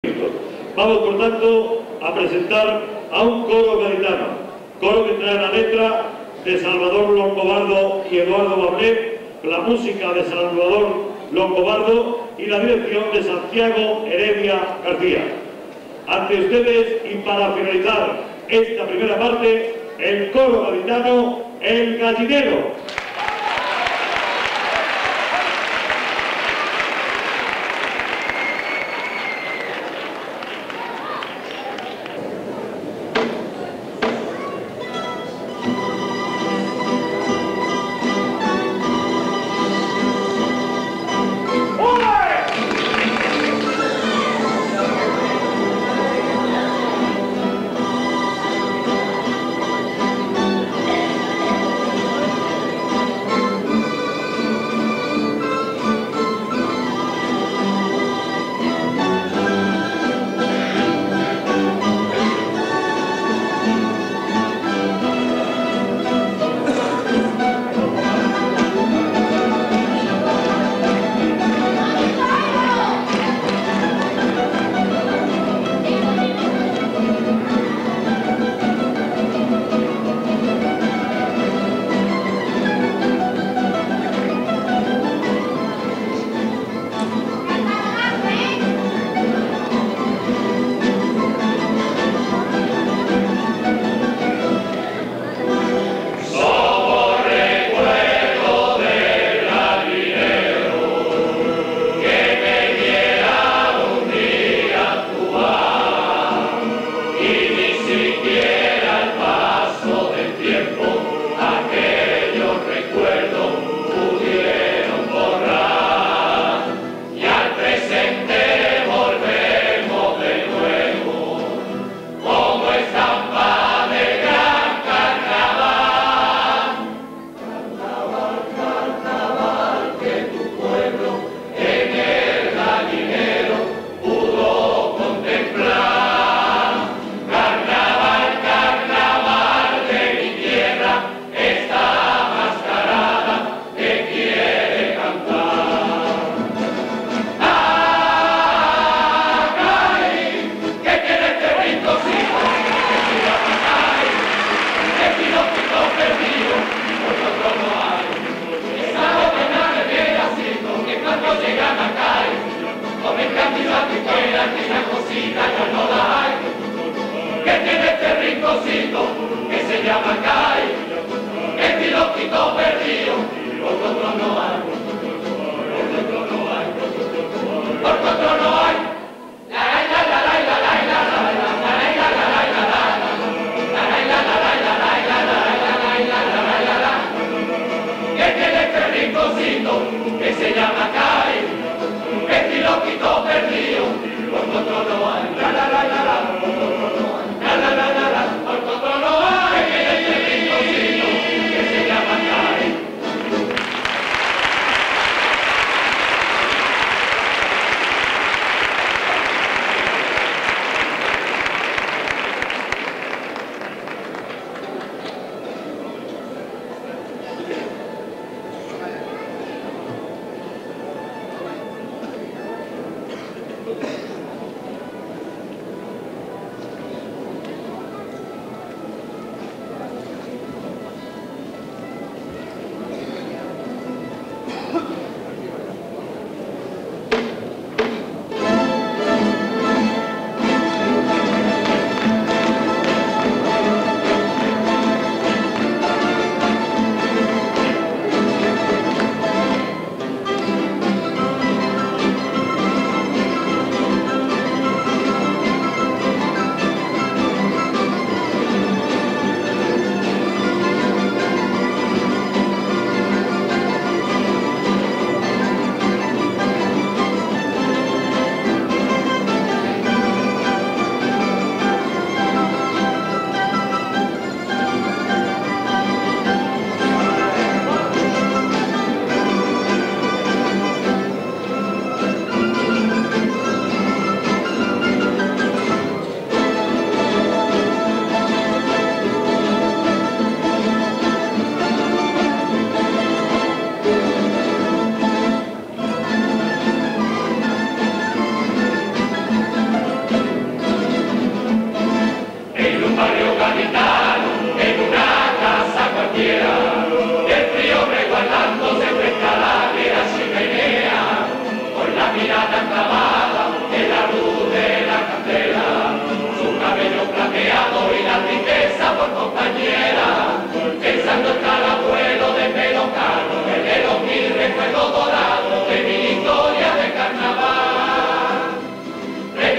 Vamos, por tanto, a presentar a un coro gaditano, coro que trae la letra de Salvador Longobardo y Eduardo Bablé, la música de Salvador Longobardo y la dirección de Santiago Heredia García. Ante ustedes, y para finalizar esta primera parte, el coro gaditano El Gallinero.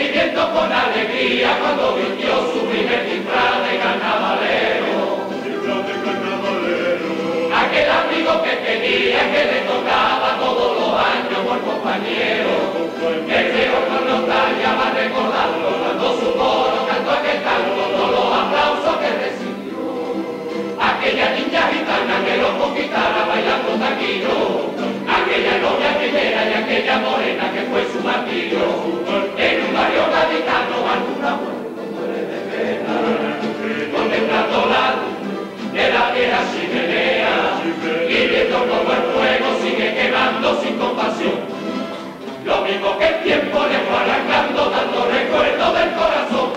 viviendo con alegría cuando vistió su primer disfraz de carnavalero. Aquel amigo que tenía que le tocaba todos los años por compañero. Que llegó con nostalgia va recordando cuando su coro cantó aquel tanto, todos los aplausos que recibió. Aquella niña gitana que lo conquistara bailando taquillo. Aquella novia primera y aquella morena que fue su martirio. En un barrio gaditano alguna muere de pena, contemplando la luz de la vieja chimenea y viendo como el fuego sigue quemando sin compasión. Lo mismo que el tiempo le fue arrancando dando recuerdos del corazón.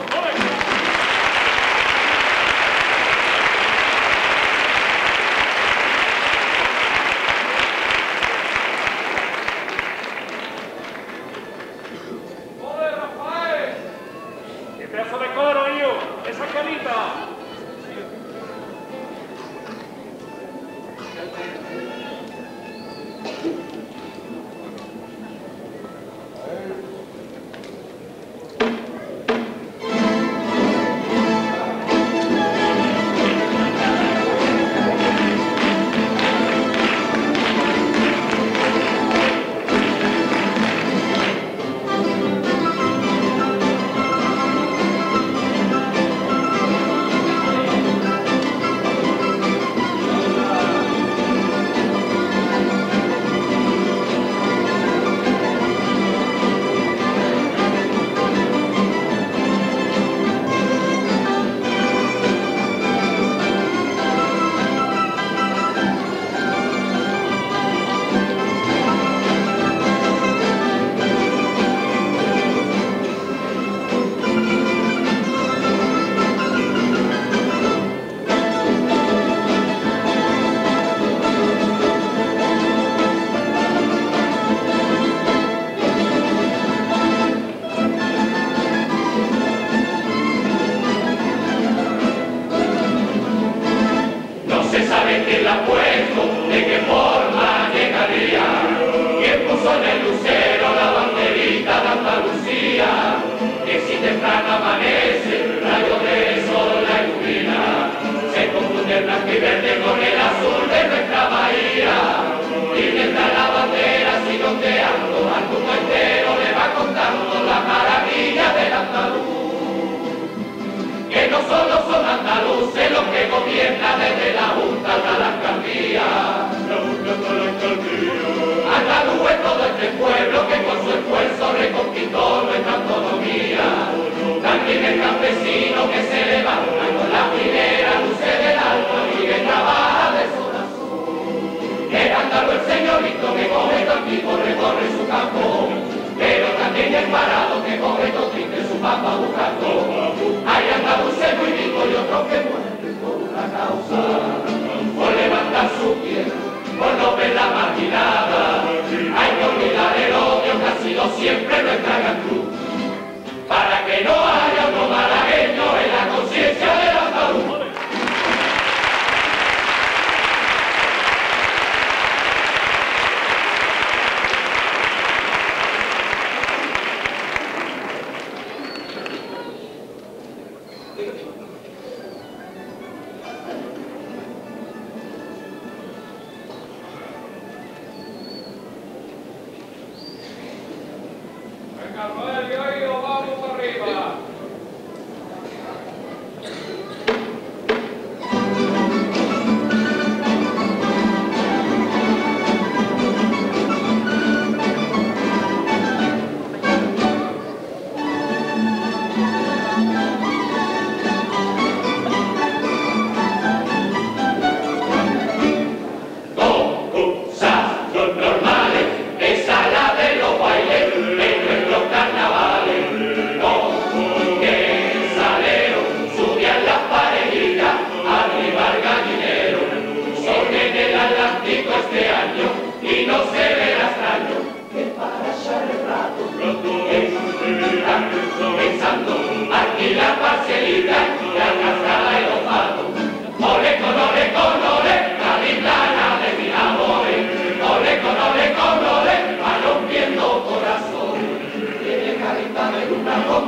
Una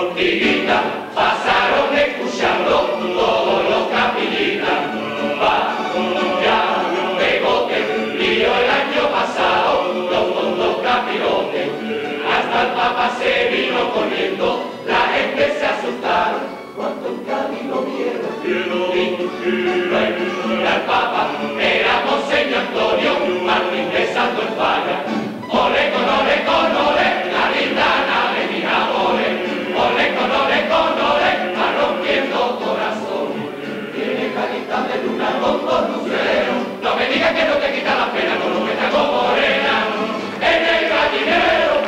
Montiguita, pasaron escuchando todos los capillitas. Ya Pegote río el año pasado los fondos capirotes. Hasta el Papa se vino corriendo, la gente se asustaron cuando en Cádiz lo vieron. Y al Papa era Monseñor Antonio Martín de Santo en Falla. Ole con ole, la gitana de mis amores. Ole con ole, va rompiendo corazón. Tiene carita de luna con dos luceros. No me digas que no te quita la pena con lo que te hago morena en el gallinero.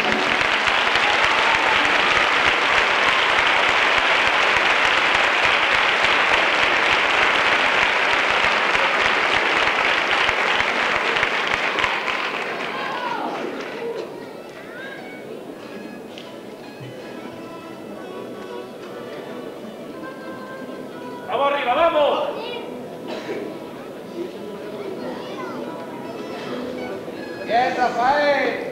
¡Vamos arriba, vamos! Bien, Rafael.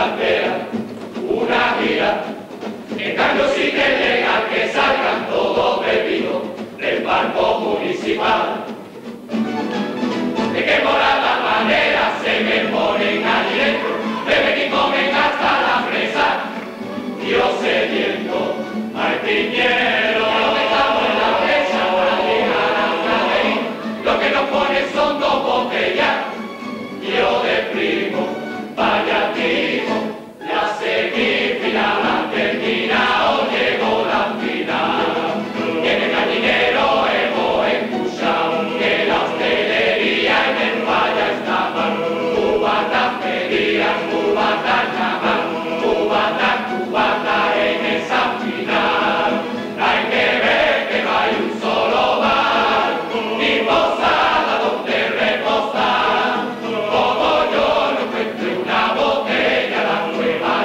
bandera, una gira. En cambio sí que es legal que salgan todos bebidos del barco municipal. De qué morada manera se me ponen allí dentro, beben y comen hasta la fresa. Dios sediento al piñero, estamos en la presa para llegar hasta ahí. Lo que nos pone son dos botellas, yo de primo, vaya tipo, la semifinal ha terminado, llegó la final. Y en el gallinero hemos escuchado que la hostelería en el falla estaban, cubatas pedían, cubatas llamaban, cubata en esa final. Hay que ver que no hay un solo bar, ni posada donde reposar. Como yo no encuentre una botella, la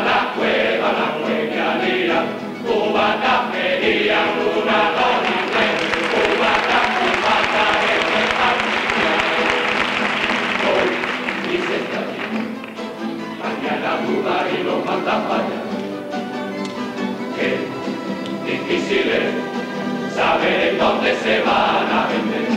cuevialía. Cubata pedían una doble, cubata en esa final. Hoy dice esta mañana duda y los manda falla. Qué difícil es saber en dónde se van a vender.